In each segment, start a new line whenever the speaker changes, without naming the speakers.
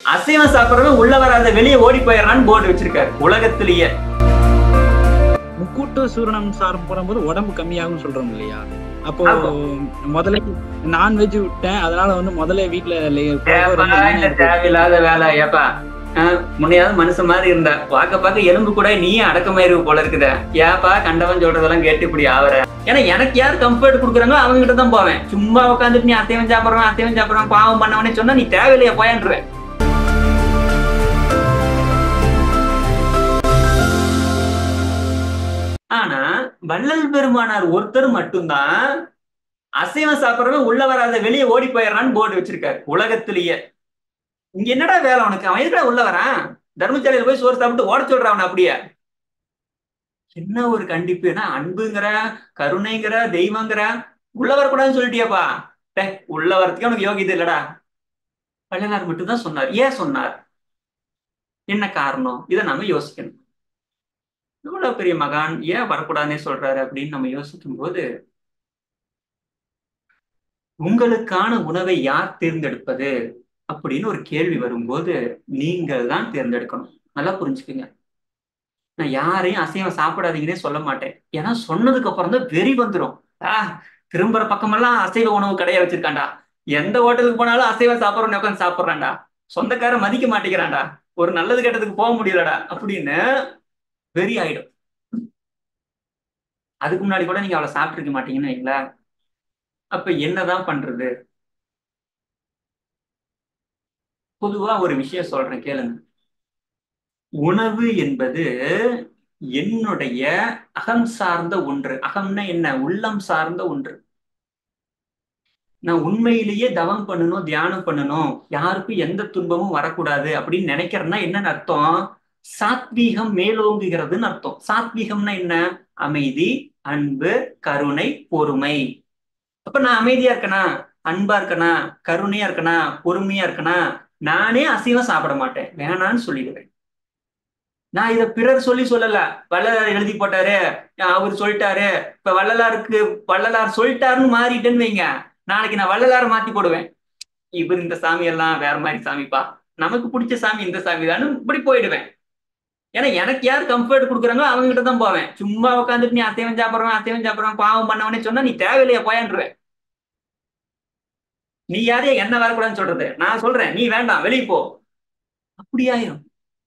அசைவம் சாப்பிடுறவன் உள்ள வராத வெளியே ஓடி போயிடறான்னு போர்டு வச்சிருக்காரு உலகத்திலேயே.
முக்கூட்டு சூரணம் சாரம் போடும்போது உடம்பு கம்மியாகும் சொல்றோம் இல்லையா? அப்போ முதல்ல நான்வெஜ் விட்டேன், அதனால முதல்ல வீட்டுல
தேவையில்லாத வேலை. ஏப்பா முன்னையாவது மனுஷன் மாதிரி இருந்த பார்க்க பார்க்க எலும்பு கூட நீயே அடக்கமாயிருவு போல இருக்குத. ஏப்பா கண்டவன் சொல்றதெல்லாம் கேட்டு இப்படி ஆவற? ஏன்னா எனக்கு யார் கம்ஃபர்ட் கொடுக்குறாங்களோ அவங்க கிட்ட தான் போவேன். சும்மா உட்காந்துட்டு நீ அசைவம் சாப்பிடுறேன் பாவம் பண்ணவனே சொன்னா நீ தேவையில்லையா போயான்றுவேன். ஆனா வள்ளல் பெருமானார் ஒருத்தர் மட்டும்தான் அசைவம் சாப்பிடுறவன் உள்ள வராத வெளியே ஓடி போயிடறான்னு போர்டு வச்சிருக்காரு உலகத்திலேயே. இங்க என்னடா வேலை உனக்கு? அவன் எதுக்கா உள்ள வரான்? தர்மசாலையில போய் சோறு சாப்பிட்டு ஓட சொல்றான். அப்படியே என்ன ஒரு கண்டிப்புனா, அன்புங்கிற கருணைங்கிற தெய்வங்கிற உள்ள வரக்கூடாதுன்னு சொல்லிட்டியாப்பா. உள்ள வரதுக்கே உனக்கு யோகியது இல்லடா. வள்ளலார் மட்டும்தான் சொன்னார். ஏன் சொன்னார்? என்ன காரணம்? இதை நம்ம யோசிக்கணும். இவ்வளவு பெரிய மகான் ஏன் வரக்கூடாதுன்னே சொல்றாரு அப்படின்னு நம்ம யோசிக்கும் போது, உங்களுக்கான உணவை யார் தேர்ந்தெடுப்பது அப்படின்னு ஒரு கேள்வி வரும்போது நீங்கள் தான் தேர்ந்தெடுக்கணும். நல்லா புரிஞ்சுக்குங்க. நான் யாரையும் அசைவம் சாப்பிடாதீங்கன்னே சொல்ல மாட்டேன். ஏன்னா சொன்னதுக்கு அப்புறம் தான் வெறி வந்துடும். திரும்புற பக்கமெல்லாம் அசைவ உணவு கடையை வச்சிருக்காண்டா, எந்த ஹோட்டலுக்கு போனாலும் அசைவம் சாப்பிட்றோன்னு உட்காந்து சாப்பிட்றான்டா, சொந்தக்காரன் மதிக்க மாட்டேங்கிறான்டா, ஒரு நல்லது கெட்டதுக்கு போக முடியலடா அப்படின்னு வெறி ஆயிடும். அதுக்கு முன்னாடி கூட நீங்க அவளை சாப்பிட்டுருக்க மாட்டீங்கன்னு வைங்களா. அப்ப என்னதான் பண்றது? பொதுவா ஒரு விஷயம் சொல்றேன் கேளுங்க. உணவு என்பது என்னுடைய அகம் சார்ந்த ஒன்று. அகம்னா என்ன? உள்ளம் சார்ந்த ஒன்று. நான் உண்மையிலேயே தவம் பண்ணணும், தியானம் பண்ணணும், யாருக்கும் எந்த துன்பமும் வரக்கூடாது அப்படின்னு நினைக்கிறேன்னா என்னன்னு அர்த்தம்? சாத்வீகம் மேலோங்குகிறதுன்னு அர்த்தம். சாத்வீகம்னா என்ன? அமைதி, அன்பு, கருணை, பொறுமை. அப்ப நான் அமைதியா இருக்கனா, அன்பா இருக்கனா, கருணையா இருக்கனா, பொறுமையா இருக்கனா, நானே அசைவம் சாப்பிட மாட்டேன், வேணான்னு சொல்லிடுவேன். நான் இதை பிறர் சொல்லி சொல்லல, வள்ளலார் எழுதி போட்டாரு, அவர் சொல்லிட்டாரு. இப்ப வள்ளலார் சொல்லிட்டாருன்னு மாறிட்டேன்னு வைங்க, நாளைக்கு நான் வள்ளலார மாத்தி போடுவேன். இவர் இந்த சாமி எல்லாம் வேற மாதிரி சாமிப்பா, நமக்கு பிடிச்ச சாமி இந்த சாமி தான் இப்படி போயிடுவேன். ஏன்னா எனக்கு யார் கம்ஃபர்ட் கொடுக்குறாங்களோ அவங்க கிட்ட தான் போவேன். சும்மா உட்காந்துட்டு நீ அசைவம் சாப்பிடுறேன் பாவம் பண்ணவனே சொன்னா நீ தேவையில்லையா போயான்றுவேன். நீ யாரையா என்ன வரக்கூடாதுன்னு சொல்றது? நான் சொல்றேன் நீ வேண்டாம் வெளியே போ, அப்படியாயிரும்.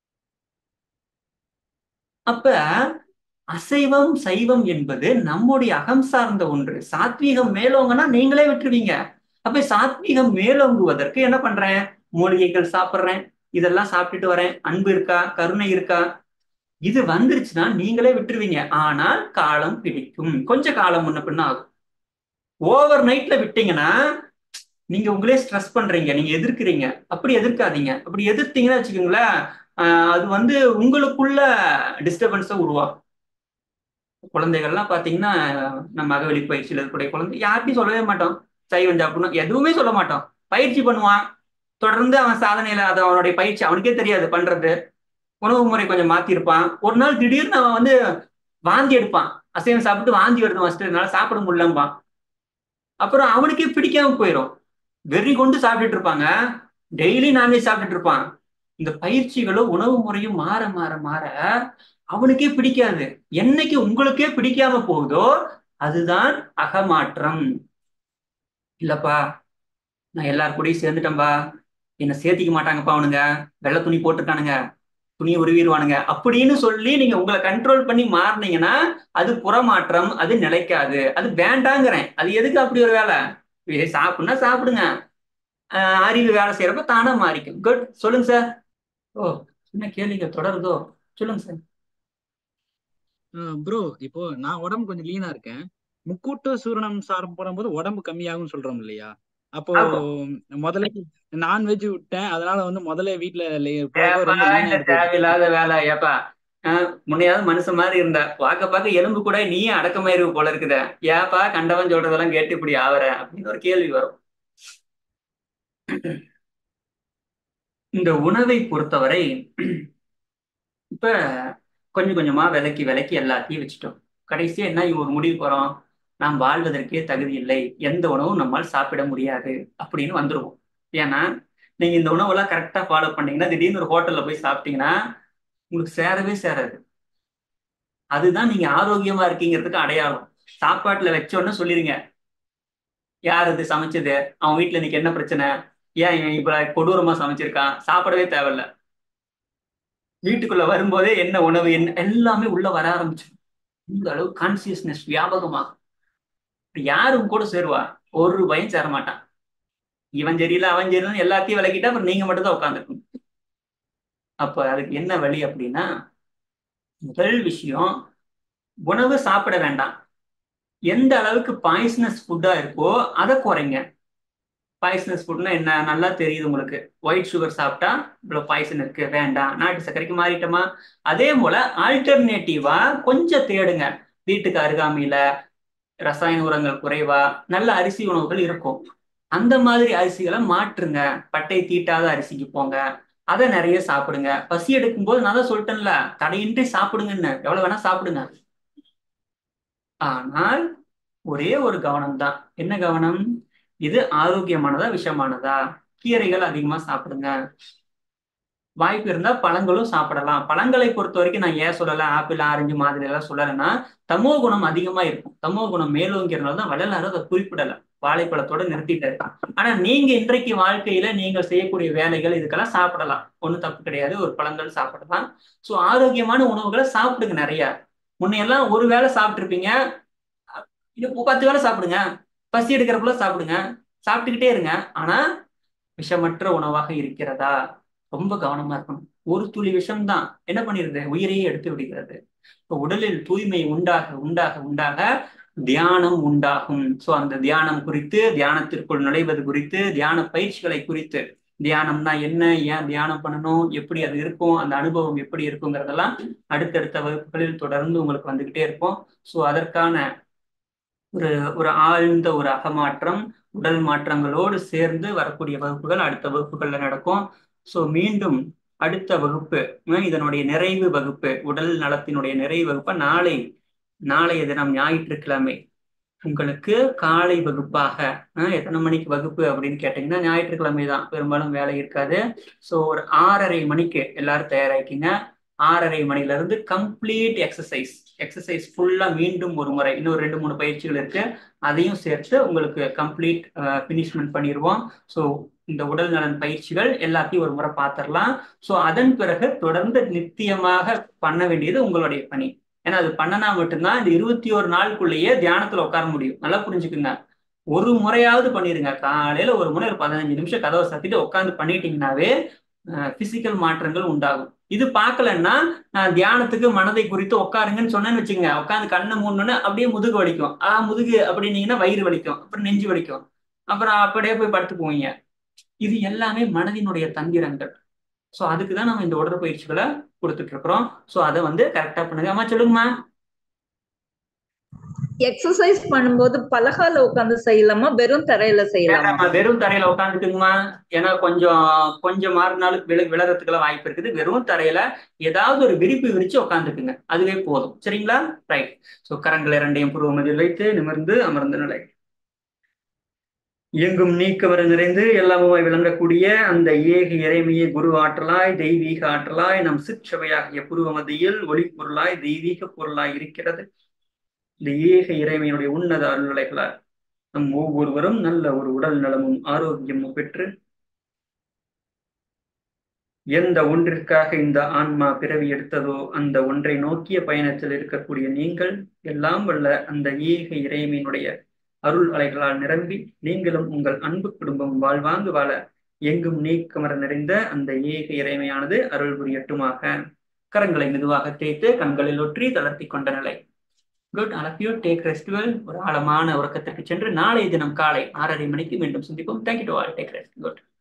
அப்ப அசைவம் சைவம் என்பது நம்முடைய அகம் சார்ந்த ஒன்று. சாத்வீகம் மேலோங்கன்னா நீங்களே விட்டுருவீங்க. அப்ப சாத்வீகம் மேலோங்குவதற்கு என்ன பண்றேன்? மூலிகைகள் சாப்பிட்றேன், இதெல்லாம் சாப்பிட்டுட்டு வரேன், அன்பு இருக்கா, கருணை இருக்கா, இது வந்துருச்சுன்னா நீங்களே விட்டுருவீங்க. ஆனால் காலம் பிடிக்கும், கொஞ்சம் காலம் முன்ன பின்ன ஆகும். ஓவர் நைட்ல விட்டீங்கன்னா நீங்க உங்களே ஸ்ட்ரெஸ் பண்றீங்க, நீங்க எதிர்க்கிறீங்க. அப்படி எதிர்க்காதீங்க. அப்படி எதிர்த்தீங்கன்னா வச்சுக்கோங்களேன், அது உங்களுக்குள்ள டிஸ்டர்பன்ஸை உருவாகும். குழந்தைகள்லாம் பாத்தீங்கன்னா, நம்ம அகவெளி பயிற்சியில் இருக்கக்கூடிய குழந்தை யார்ட்டையும் சொல்லவே மாட்டோம் சைவம் சாப்பிடணும், எதுவுமே சொல்ல மாட்டோம். பயிற்சி பண்ணுவான், தொடர்ந்து அவன் சாதனையில அது அவனுடைய பயிற்சி அவனுக்கே தெரியாது பண்றது. உணவு முறை கொஞ்சம் மாத்திருப்பான். ஒரு நாள் திடீர்னு அவன் வாந்தி எடுப்பான், அசைவம் சாப்பிட்டு வாந்தி வருது ஃபர்ஸ்ட், என்னால சாப்பிட முடியலம்பான். அப்புறம் அவனுக்கே பிடிக்காம போயிடும், வெறி கொண்டு சாப்பிட்டுட்டு இருப்பாங்க, டெய்லி நான்வெஜ் சாப்பிட்டுட்டு இருப்பான். இந்த பயிற்சிகளும் உணவு முறையும் மாற மாற மாற அவனுக்கே பிடிக்காது. என்னைக்கு உங்களுக்கே பிடிக்காம போகுதோ அதுதான் அகமாற்றம். இல்லப்பா நான் எல்லாரு கூடயும் சேர்ந்துட்டேன்பா, என்னை சேர்த்திக்க மாட்டாங்கப்பா அவனுங்க, வெள்ளை துணி போட்டுருக்கானுங்க, துணியை உருவிடுவானுங்க அப்படின்னு சொல்லி நீங்க உங்களை கண்ட்ரோல் பண்ணி மாறினீங்கன்னா அது புறமாற்றம், அது நிலைக்காது, அது வேண்டாங்கிறேன். அது எதுக்கு அப்படி ஒரு வேலை? சாப்பிடுனா சாப்பிடுங்க, அறிவு வேலை செய்யறப்ப தானா மாறிக்கும். குட், சொல்லுங்க சார். ஓ, என்ன கேள்விங்க தொடருதோ, சொல்லுங்க சார்.
ப்ரோ, இப்போ நான் உடம்பு கொஞ்சம் லீனா இருக்கேன். முக்கூட்டு சூரணம் சாரம் போடும்போது உடம்பு கம்மியாகும் சொல்றோம் இல்லையா? அப்போ முதல்ல நான்வெஜ் விட்டேன், அதனால முதல்ல வீட்டுல
தேவையில்லாத வேலை. ஏப்பா முன்னையாவது மனுஷன் மாதிரி இருந்த பார்க்க பார்க்க எலும்பு கூட நீயே அடக்கமாயிருவு போல இருக்குத. ஏப்பா கண்டவன் சொல்றதெல்லாம் கேட்டு இப்படி ஆவற அப்படின்னு ஒரு கேள்வி வரும். இந்த உணவை பொறுத்தவரை இப்ப கொஞ்சம் கொஞ்சமா விலக்கி விலக்கி எல்லாத்தையும் வச்சுட்டோம். கடைசியா என்ன ஒரு முடிவு போறோம்? நாம் வாழ்வதற்கே தகுதி இல்லை, எந்த உணவும் நம்மால் சாப்பிட முடியாது அப்படின்னு வந்துருவோம். ஏன்னா நீங்க இந்த உணவெல்லாம் கரெக்டா ஃபாலோ பண்ணீங்கன்னா திடீர்னு ஒரு ஹோட்டல்ல போய் சாப்பிட்டீங்கன்னா உங்களுக்கு சேரவே சேராது. அதுதான் நீங்க ஆரோக்கியமா இருக்கீங்கிறதுக்கு அடையாளம். சாப்பாட்டுல வச்சோன்னு சொல்லிருங்க, யார் இது சமைச்சது, அவன் வீட்டுல இன்னைக்கு என்ன பிரச்சனை, ஏன் இவன் இப்ப கொடூரமா சமைச்சிருக்கான், சாப்பிடவே தேவையில்ல. வீட்டுக்குள்ள வரும்போதே என்ன உணவு, என்ன எல்லாமே உள்ள வர ஆரம்பிச்சு. இந்த அளவு கான்சியஸ்னஸ் வியாபகமாகும். யாரும் கூட சேருவா, ஒரு பயம் சேர மாட்டான். இவன் சரியில்லை அவன் சரியில்லைன்னு எல்லாத்தையும் விளக்கிட்டா அப்புறம் நீங்க மட்டும் தான் உட்காந்துருக்கணும். அப்ப அதுக்கு என்ன வழி அப்படின்னா, முதல் விஷயம், உணவு சாப்பிட வேண்டாம். எந்த அளவுக்கு பாய்சனஸ் ஃபுட்டா இருக்கோ அதை குறைங்க. பாய்சனஸ் ஃபுட்னா என்ன, நல்லா தெரியுது உங்களுக்கு. ஒயிட் சுகர் சாப்பிட்டா இவ்வளவு பாய்சன் இருக்கு, வேண்டாம். நாட்டு சர்க்கரைக்கு மாறிட்டோமா? அதே போல ஆல்டர்னேட்டிவா கொஞ்சம் தேடுங்க. வீட்டுக்கு அருகாமையில ரசாயன உரங்கள் குறைவா நல்ல அரிசி உணவுகள் இருக்கும். அந்த மாதிரி அரிசிகளை மாற்றுங்க. பட்டை தீட்டாத அரிசிக்கு போங்க, அதை நிறைய சாப்பிடுங்க. பசி எடுக்கும் போது நான் தான் சொல்லிட்டேன்ல, தடையின்றி சாப்பிடுங்கன்னு, எவ்வளவு வேணா சாப்பிடுங்க. ஆனால் ஒரே ஒரு கவனம் தான். என்ன கவனம்? இது ஆரோக்கியமானதா விஷமானதா? கீரைகள் அதிகமா சாப்பிடுங்க. வாய்ப்பு இருந்தா பழங்களும் சாப்பிடலாம். பழங்களை பொறுத்த வரைக்கும் நான் ஏன் சொல்லல ஆப்பிள், ஆரஞ்சு, மாதுளை எல்லாம் சொல்லலைன்னா, தமோ குணம் அதிகமா இருக்கும். தமோ குணம் மேலோங்கிறனால தான் வள்ளலாரும் அதை குறிப்பிடல, வாழைப்பழத்தோட நிறுத்திட்டாரு. ஆனா நீங்க இன்றைக்கு வாழ்க்கையில நீங்கள் செய்யக்கூடிய வேலைகள் இதுக்கெல்லாம் சாப்பிடலாம், ஒண்ணும் தப்பு கிடையாது. ஒரு பழங்கள் சாப்பிடலாம். சோ ஆரோக்கியமான உணவுகளை சாப்பிடுங்க நிறைய. முன்னையெல்லாம் ஒரு வேளை சாப்பிட்டுருப்பீங்க, இது 10 வேளை சாப்பிடுங்க. பசி எடுக்கிறப்பல சாப்பிடுங்க, சாப்பிட்டுக்கிட்டே இருங்க. ஆனா விஷமற்ற உணவாக இருக்கிறதா? ரொம்ப கவனமா இருக்கணும். ஒரு துளி விஷம்தான் என்ன பண்ணிருது, உயிரையே எடுத்து விடுகிறது. இப்போ உடலில் தூய்மை உண்டாக உண்டாக உண்டாக தியானம் உண்டாகும். சோ அந்த தியானம் குறித்து, தியானத்திற்குள் நுழைவது குறித்து, தியான பயிற்சிகளை குறித்து, தியானம்னா என்ன, ஏன் தியானம் பண்ணணும், எப்படி அது இருக்கும், அந்த அனுபவம் எப்படி இருக்குங்கிறதெல்லாம் அடுத்தடுத்த வகுப்புகளில் தொடர்ந்து உங்களுக்கு வந்துகிட்டே இருக்கும். சோ அதற்கான ஒரு ஒரு ஆழ்ந்த ஒரு அகமாற்றம், உடல் மாற்றங்களோடு சேர்ந்து வரக்கூடிய வகுப்புகள் அடுத்த வகுப்புகள்ல நடக்கும். ஸோ மீண்டும் அடுத்த வகுப்பு, இதனுடைய நிறைவு வகுப்பு, உடல் நலத்தினுடைய நிறைவு வகுப்பை நாளைய தினம் ஞாயிற்றுக்கிழமை உங்களுக்கு காலை வகுப்பாக, எத்தனை மணிக்கு வகுப்பு அப்படின்னு கேட்டீங்கன்னா ஞாயிற்றுக்கிழமை தான், பெரும்பாலும் வேலை இருக்காது. ஸோ ஒரு 6:30 மணிக்கு எல்லாரும் தயாராகிக்கிங்க. 6:30 மணில இருந்து கம்ப்ளீட் எக்ஸசைஸ் ஃபுல்லா மீண்டும் ஒரு முறை, இன்னும் 2-3 பயிற்சிகள் இருக்கு, அதையும் சேர்த்து உங்களுக்கு கம்ப்ளீட் பினிஷ்மெண்ட் பண்ணிடுவோம். ஸோ இந்த உடல் நலன் பயிற்சிகள் எல்லாத்தையும் ஒரு முறை பார்த்துடலாம். ஸோ அதன் பிறகு தொடர்ந்து நித்தியமாக பண்ண வேண்டியது உங்களுடைய பணி. ஏன்னா அது பண்ணனா மட்டும்தான் இந்த 21 நாளுக்குள்ளேயே தியானத்துல உட்கார முடியும். நல்லா புரிஞ்சுக்குங்க. ஒரு முறையாவது பண்ணிருங்க. காலையில ஒரு முறை ஒரு 15 நிமிஷம் கதவை சாத்திட்டு உட்காந்து பண்ணிட்டீங்கன்னாவே பிசிக்கல் மாற்றங்கள் உண்டாகும். இது பார்க்கலன்னா, தியானத்துக்கு மனதை குறித்து உட்காருங்கன்னு சொன்னேன்னு வச்சுங்க, உட்காந்து கண்ணை மூடணுன்னு அப்படியே முதுகு வலிக்கும். முதுகு அப்படின்னீங்கன்னா வயிறு வலிக்கும், அப்புறம் நெஞ்சு வலிக்கும், அப்புறம் அப்படியே போய் படுத்து போவீங்க. இது எல்லாமே மனதினுடைய தந்திரங்கள். ஸோ அதுக்கு தான் நம்ம இந்த உடற்பயிற்சிகளை கொடுத்துட்டு இருக்கிறோம். ஸோ அதை வந்து கரெக்டா பண்ணுங்க. அம்மா சொல்லுங்கம்மா.
எக்ஸசைஸ் பண்ணும்போது பலகால உட்காந்து செய்யலாமா, வெறும் தரையில செய்யலாமா?
வெறும் தரையில உட்காந்துக்குங்கம்மா. ஏன்னா கொஞ்சம் மாறினாலும் விழறதுக்குலாம் வாய்ப்பு இருக்குது. வெறும் தரையில ஏதாவது ஒரு விரிப்பு விரிச்சு உட்காந்துக்குங்க, அதுவே போதும். சரிங்களா? ரைட். ஸோ கரங்கள் இரண்டையும் புருவ மத்தியில் வைத்து நிமிர்ந்து அமர்ந்த நிலை. எங்கும் நீக்கவர நிறைந்து எல்லாமுமாய் விளங்கக்கூடிய அந்த ஏக இறைமையை குரு ஆற்றலாய், தெய்வீக ஆற்றலாய், நம் சிற்றவையாகிய புருவ மத்தியில் ஒளிப்பொருளாய், தெய்வீக பொருளாய் இருக்கிறது. இந்த ஏக இறைமையினுடைய உன்னத அருள்நிலைகளால் நம் ஒவ்வொருவரும் நல்ல ஒரு உடல் நலமும் ஆரோக்கியமும் பெற்று, எந்த ஒன்றிற்காக இந்த ஆன்மா பிறவி எடுத்ததோ அந்த ஒன்றை நோக்கிய பயணத்தில் இருக்கக்கூடிய நீங்கள் எல்லாம் வல்ல அந்த ஏக இறைமையினுடைய அருள் அலைகளால் நிரம்பி நீங்களும் உங்கள் அன்பு குடும்பம் வாழ்வாங்கு வாழ எங்கும் நீக்கமர நிறைந்த அந்த ஏக இறைமையானது அருள் புரியட்டுமாக. கரங்களை மெதுவாக தேய்த்து கண்களில் ஒற்றி தளர்த்தி கொண்ட நிலை. Good. All of you take rest well. ஒரு ஆழமான உறக்கத்திற்கு சென்று நாளைய தினம் காலை 6:30 மணிக்கு மீண்டும் சந்திப்போம். Thank you to all. Take rest. Good.